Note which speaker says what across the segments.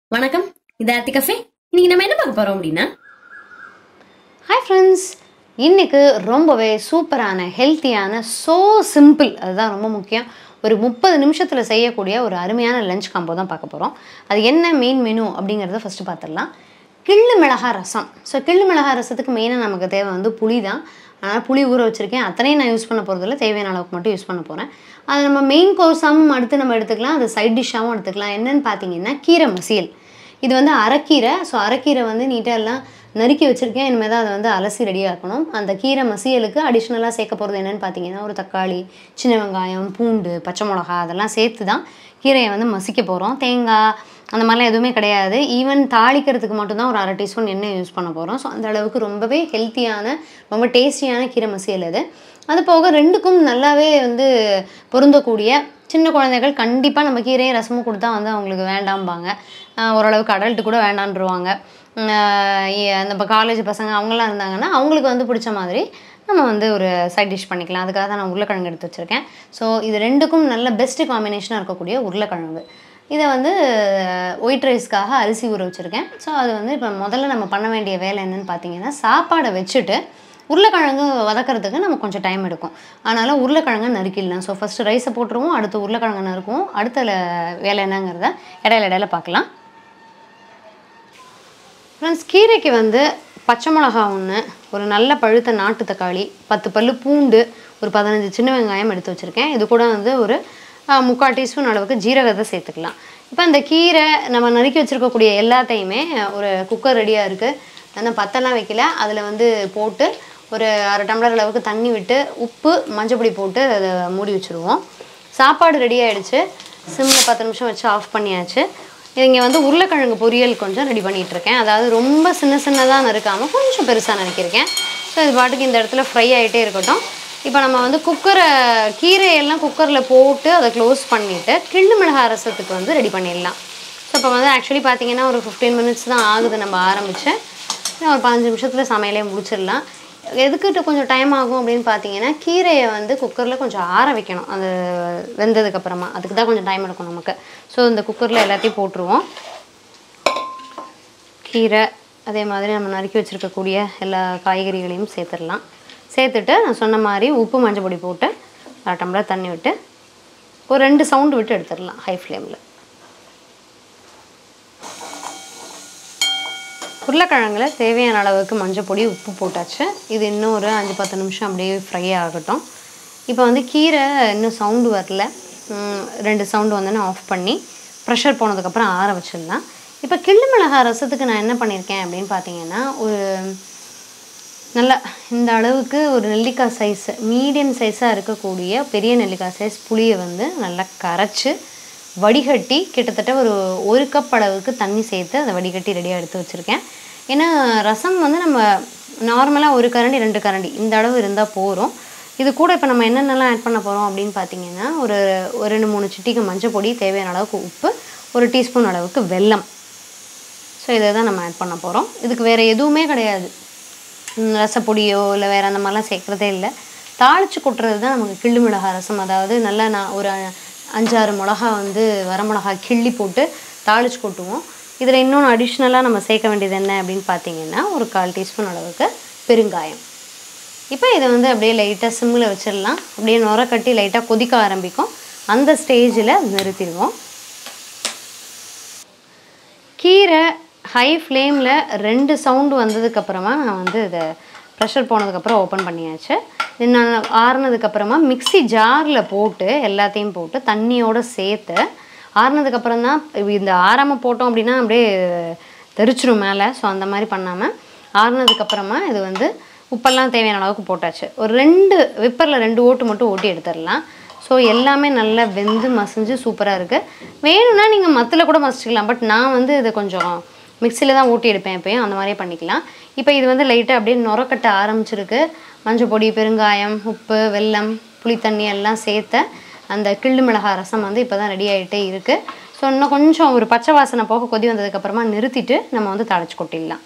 Speaker 1: வணக்கம், இது ஆர்த்தி கஃபே. இன்னைக்கு நம்ம என்ன பார்க்க போறோம் அப்படின்னா,
Speaker 2: ஹாய் ஃப்ரெண்ட்ஸ், இன்றைக்கு ரொம்பவே சூப்பரான ஹெல்த்தியான சிம்பிள், அதுதான் ரொம்ப முக்கியம். ஒரு 30 நிமிஷத்தில் செய்யக்கூடிய ஒரு அருமையான லஞ்ச் காம்போ தான் பார்க்க போகிறோம். அது என்ன மெயின் மெனு அப்படிங்கிறத ஃபஸ்ட்டு பார்த்துடலாம். கிள்ளு மிளகா ரசம். கிள்ளு மிளகா ரசத்துக்கு மெயினாக நமக்கு தேவை புளி தான். அதனால் புளி ஊற வச்சுருக்கேன். அத்தனையும் நான் யூஸ் பண்ண போகிறதில்ல, தேவையான அளவுக்கு மட்டும் யூஸ் பண்ண போகிறேன். அது நம்ம மெயின் கோர்ஸாகவும் அடுத்து நம்ம எடுத்துக்கலாம், அது சைட் டிஷ்ஷாகவும் எடுத்துக்கலாம். என்னென்னு பார்த்தீங்கன்னா, கீரை மசியல். இது அரைக்கீரை. அரைக்கீரை நீட்டாக எல்லாம் நறுக்கி வச்சுருக்கேன். இனிமேல் தான் அதை அலசி ரெடியாக்கணும். அந்த கீரை மசியலுக்கு அடிஷ்னலாக சேர்க்க போகிறது என்னென்னு பார்த்தீங்கன்னா, ஒரு தக்காளி, சின்ன வெங்காயம், பூண்டு, பச்சை மிளகா அதெல்லாம் சேர்த்து தான் கீரையை மசிக்க போகிறோம். தேங்காய் அந்த மாதிரிலாம் எதுவுமே கிடையாது. ஈவன் தாளிக்கிறதுக்கு மட்டும்தான் ஒரு 1/2 டீஸ்பூன் எண்ணெய் யூஸ் பண்ண போகிறோம். அந்த அளவுக்கு ரொம்பவே ஹெல்த்தியான, ரொம்ப டேஸ்டியான கீரை மசியல் அது. அது போக ரெண்டுக்கும் நல்லாவே பொருந்தக்கூடிய சின்ன குழந்தைகள் கண்டிப்பாக நம்ம கீரையும் ரசமும் கொடுத்தா அவங்களுக்கு வேண்டாம்பாங்க. ஓரளவுக்கு அடல்ட்டு கூட வேண்டான்ருவாங்க. நம்ம காலேஜ் பசங்க அவங்களாம் இருந்தாங்கன்னா அவங்களுக்கு பிடிச்ச மாதிரி நம்ம ஒரு சைட் டிஷ் பண்ணிக்கலாம். அதுக்காக தான் நான் உருளைக்கிழங்கு எடுத்து வச்சுருக்கேன். இது ரெண்டுக்கும் நல்ல பெஸ்ட்டு காம்பினேஷனாக இருக்கக்கூடிய உருளைக்கிழங்கு. இதை ஒயிட் ரைஸ்க்காக அரிசி ஊற வச்சுருக்கேன். அது இப்போ முதல்ல நம்ம பண்ண வேண்டிய வேலை என்னென்னு பார்த்தீங்கன்னா, சாப்பாடை வச்சுட்டு உருளைக்கிழங்கு வதக்கிறதுக்கு நமக்கு கொஞ்சம் டைம் எடுக்கும். அதனால் உருளைக்கிழங்கை நறுக்கிடலாம். ஃபஸ்ட்டு ரைஸை போட்டுருவோம், அடுத்து உருளைக்கிழங்கை நறுக்குவோம். அடுத்த வேலை என்னங்கிறத இடையில பார்க்கலாம். ஃப்ரெண்ட்ஸ், கீரைக்கு பச்சை மிளகா 1, ஒரு நல்ல பழுத்த நாட்டு தக்காளி, 10 பல்லு பூண்டு, ஒரு 15 சின்ன வெங்காயம் எடுத்து வச்சுருக்கேன். இது கூட ஒரு 3/4 டீஸ்பூன் அளவுக்கு ஜீரகத்தை சேர்த்துக்கலாம். இப்போ அந்த கீரை நம்ம நறுக்கி வச்சுருக்கக்கூடிய எல்லாத்தையுமே ஒரு குக்கர் ரெடியாக இருக்குது. நான் பத்தெல்லாம் வைக்கல. அதில் போட்டு ஒரு 1/2 டம்ளர் அளவுக்கு தண்ணி விட்டு உப்பு மஞ்சப்பொடி போட்டு அதை மூடி வச்சுருவோம். சாப்பாடு ரெடி ஆகிடுச்சு. சிம்மில் 10 நிமிஷம் வச்சு ஆஃப் பண்ணியாச்சு. இங்கே உருளைக்கிழங்கு பொரியல் கொஞ்சம் ரெடி பண்ணிகிட்ருக்கேன். அதாவது ரொம்ப சின்னதாக நறுக்காமல் கொஞ்சம் பெருசாக நறுக்கியிருக்கேன். இது பாட்டுக்கு இந்த இடத்துல ஃப்ரை ஆகிட்டே இருக்கட்டும். இப்போ நம்ம கீரையெல்லாம் குக்கரில் போட்டு அதை க்ளோஸ் பண்ணிவிட்டு கிள்ளு மிளகாய் ரசத்துக்கு ரெடி பண்ணிடலாம். இப்போ ஆக்சுவலி பார்த்திங்கன்னா ஒரு 15 மினிட்ஸ் தான் ஆகுது நம்ம ஆரம்பித்து. ஒரு 15 நிமிஷத்தில் சமையலே முடிச்சிடலாம். எதுக்கிட்ட கொஞ்சம் டைம் ஆகும் அப்படின்னு பார்த்தீங்கன்னா, கீரையை குக்கரில் கொஞ்சம் ஆற வைக்கணும். அது வெந்ததுக்கப்புறமா அதுக்கு தான் கொஞ்சம் டைம் எடுக்கும் நமக்கு. இந்த குக்கரில் எல்லாத்தையும் போட்டுருவோம். கீரை அதே மாதிரி நம்ம நறுக்கி வச்சுருக்கக்கூடிய எல்லா காய்கறிகளையும் சேர்த்துடலாம். சேர்த்துட்டு நான் சொன்ன மாதிரி உப்பு மஞ்சள் பொடி போட்டு 1/2 டம்ளர் தண்ணி விட்டு ஒரு 2 சவுண்டு விட்டு எடுத்துடலாம் ஹை ஃப்ளேமில். உருளைக்கிழங்குல தேவையான அளவுக்கு மஞ்சள் பொடி உப்பு போட்டாச்சு. இது இன்னும் ஒரு 5-10 நிமிஷம் அப்படியே ஃப்ரை ஆகட்டும். இப்போ கீரை இன்னும் சவுண்டு வரல. 2 சவுண்டு ஆஃப் பண்ணி ப்ரெஷர் போனதுக்கப்புறம் ஆற வச்சிடலாம். இப்போ கிள்ளு மிளகாய் ரசத்துக்கு நான் என்ன பண்ணியிருக்கேன் அப்படின்னு பார்த்தீங்கன்னா, ஒரு நல்லா இந்த அளவுக்கு ஒரு நெல்லிக்காய் சைஸ், மீடியம் சைஸாக இருக்கக்கூடிய பெரிய நெல்லிக்காய் சைஸ் புளியை நல்லா கரைச்சி வடிகட்டி கிட்டத்தட்ட ஒரு கப் அளவுக்கு தண்ணி சேர்த்து அதை வடிகட்டி ரெடியாக எடுத்து வச்சுருக்கேன். ஏன்னா ரசம் நம்ம நார்மலாக 1 கரண்டி 2 கரண்டி இந்த அளவு இருந்தால் போகிறோம். இது கூட இப்போ நம்ம என்னென்னலாம் ஆட் பண்ண போகிறோம் அப்படின்னு பார்த்தீங்கன்னா, ஒரு 2-3 சிட்டிகை மஞ்சள் பொடி, தேவையான அளவுக்கு உப்பு, 1 டீஸ்பூன் அளவுக்கு வெல்லம். இதை தான் நம்ம ஆட் பண்ண போகிறோம். இதுக்கு வேறு எதுவுமே கிடையாது. ரசப்பொடியோ இல்லை வேறு அந்த மாதிரிலாம் சேர்க்குறதே இல்லை. தாளித்து கொட்டுறது தான் நமக்கு கிள்ளு மிளகாய் ரசம். அதாவது நல்லா நான் ஒரு 5-6 மிளகா வரமிளகா கிள்ளி போட்டு தாளித்து கொட்டுவோம். இதில் இன்னொன்று அடிஷ்னலாக நம்ம சேர்க்க வேண்டியது என்ன அப்படின்னு பார்த்தீங்கன்னா, ஒரு 1/4 டீஸ்பூன் அளவுக்கு பெருங்காயம். இப்போ இதை அப்படியே லைட்டாக சிம்மில் வச்சிடலாம். அப்படியே நுர கட்டி லைட்டாக கொதிக்க ஆரம்பிக்கும். அந்த ஸ்டேஜில் நிறுத்திடுவோம். கீரை ஹை ஃப்ளேமில் 2 சவுண்டு வந்ததுக்கப்புறமா நான் இதை ப்ரெஷர் போனதுக்கப்புறம் ஓப்பன் பண்ணியாச்சு. நான் ஆறுனதுக்கப்புறமா மிக்ஸி ஜாரில் போட்டு எல்லாத்தையும் போட்டு தண்ணியோடு சேர்த்து ஆறுனதுக்கப்புறம் தான். இந்த ஆறாமல் போட்டோம் அப்படின்னா அப்படியே தெரிச்சிடும் மேலே. அந்த மாதிரி பண்ணாமல் ஆறுனதுக்கப்புறமா இது உப்பெல்லாம் தேவையான அளவுக்கு போட்டாச்சு. ஒரு 2 விப்பரில் 2 ஓட்டு மட்டும் ஓட்டி எடுத்துடலாம். எல்லாமே நல்லா வெந்து மசிஞ்சு சூப்பராக இருக்குது. வேணும்னா நீங்கள் மத்தில் கூட மசிச்சிக்கலாம். பட் நான் இதை கொஞ்சம் மிக்சியில் தான் ஓட்டி எடுப்பேன். எப்போயும் அந்த மாதிரியே பண்ணிக்கலாம். இப்போ இது லைட்டாக அப்படியே நுரக்கட்ட ஆரம்பிச்சிருக்கு. மஞ்சள் பொடி, பெருங்காயம், உப்பு, வெல்லம், புளித்தண்ணி எல்லாம் சேர்த்த அந்த கிள்ளு மிளகாய் ரசம் இப்போ தான் ரெடி ஆகிட்டே இருக்குது. இன்னும் கொஞ்சம் ஒரு பச்சை வாசனை போக கொதி வந்ததுக்கப்புறமா நிறுத்திட்டு நம்ம தாளிச்சு கொட்டிடலாம்.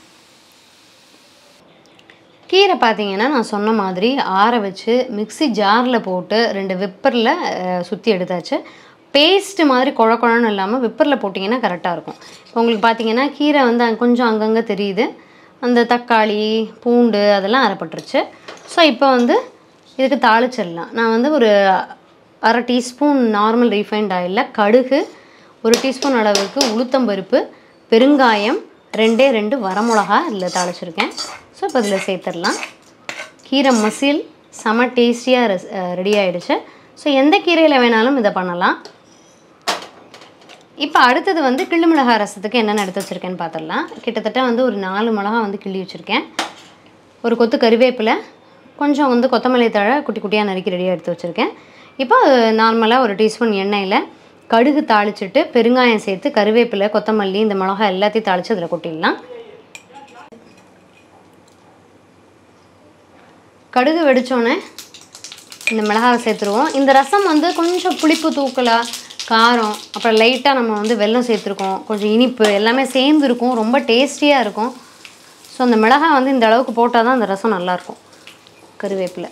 Speaker 2: கீரை பார்த்தீங்கன்னா நான் சொன்ன மாதிரி ஆற வச்சு மிக்ஸி ஜாரில் போட்டு 2 விப்பரில் சுற்றி எடுத்தாச்சு. பேஸ்ட்டு மாதிரி குழ குழன்னு இல்லாமல் விப்பரில் போட்டிங்கன்னா கரெக்டாக இருக்கும். இப்போ உங்களுக்கு பார்த்தீங்கன்னா கீரை வந்து கொஞ்சம் அங்கங்கே தெரியுது. அந்த தக்காளி பூண்டு அதெல்லாம் அரைப்பட்டுருச்சு. ஸோ இப்போ வந்து இதுக்கு தாளிச்சிடலாம். நான் வந்து ஒரு 1/2 டீஸ்பூன் நார்மல் ரீஃபைண்ட் ஆயிலில் கடுகு, 1 டீஸ்பூன் அளவுக்கு உளுத்தம்பருப்பு, பெருங்காயம், 2 வரமிளகா இதில் தாளிச்சிருக்கேன். ஸோ இப்போ இதில் சேர்த்துடலாம். கீரை மசில் செம டேஸ்டியாக ரெடி ஆகிடுச்சு. ஸோ எந்த கீரையில் வேணாலும் இதை பண்ணலாம். இப்போ அடுத்தது வந்து கிள்ளு மிளகாய் ரசத்துக்கு என்னென்ன எடுத்து வச்சுருக்கேன்னு பார்த்துடலாம். கிட்டத்தட்ட வந்து ஒரு 4 மிளகா வந்து கிள்ளி வச்சுருக்கேன். ஒரு கொத்து கருவேப்பிலை, கொஞ்சம் வந்து கொத்தமல்லி தழை குட்டி குட்டியாக நறுக்கி ரெடியாக எடுத்து வச்சுருக்கேன். இப்போ நார்மலாக 1 டீஸ்பூன் எண்ணெயில் கடுகு தாளிச்சிட்டு பெருங்காயம் சேர்த்து கருவேப்பிலை, கொத்தமல்லி, இந்த மிளகா எல்லாத்தையும் தாளித்து அதில் கொட்டிடலாம். கடுகு வெடித்தோடனே இந்த மிளகாவை சேர்த்துருவோம். இந்த ரசம் வந்து கொஞ்சம் புளிப்பு தூக்கலாக, காரம், அப்புறம் லைட்டாக நம்ம வந்து வெல்லம் சேர்த்துருக்கோம், கொஞ்சம் இனிப்பு எல்லாமே சேர்ந்துருக்கும். ரொம்ப டேஸ்டியாக இருக்கும். ஸோ அந்த மிளகாய் வந்து இந்த அளவுக்கு போட்டால் தான் அந்த ரசம் நல்லாயிருக்கும். கருவேப்பிலை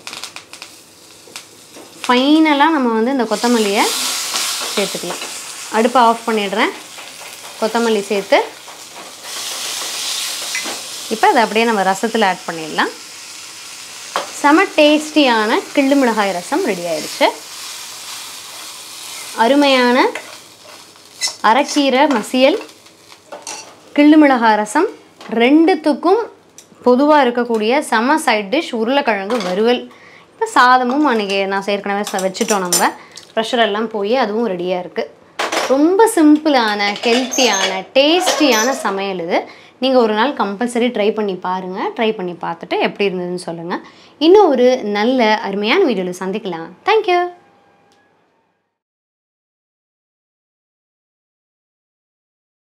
Speaker 2: ஃபைனலாக நம்ம வந்து இந்த கொத்தமல்லியை சேர்த்துக்கலாம். அடுப்பை ஆஃப் பண்ணிடுறேன். கொத்தமல்லி சேர்த்து இப்போ அதை அப்படியே நம்ம ரசத்தில் ஆட் பண்ணிடலாம். செம டேஸ்டியான கிள்ளு மிளகாய் ரசம் ரெடி ஆயிடுச்சு. அருமையான அரைக்கீரை மசியல், கிள்ளு மிளகாய் ரசம், ரெண்டுத்துக்கும் பொதுவாக இருக்கக்கூடிய செம சைட் டிஷ் உருளைக்கிழங்கு வறுவல். இப்போ சாதமும் அன்றைக்கி நான் ஏற்கனவே வச்சுட்டோம். நம்ம ப்ரெஷர் எல்லாம் போய் அதுவும் ரெடியாக இருக்குது. ரொம்ப சிம்பிளான ஹெல்த்தியான டேஸ்டியான சமையல் இது. நீங்கள் ஒரு நாள் கம்பல்சரி ட்ரை பண்ணி பாருங்கள். ட்ரை பண்ணி பார்த்துட்டு எப்படி இருந்ததுன்னு சொல்லுங்கள். இன்னும் ஒரு நல்ல அருமையான வீடியோவில் சந்திக்கலாம். தேங்க்யூ.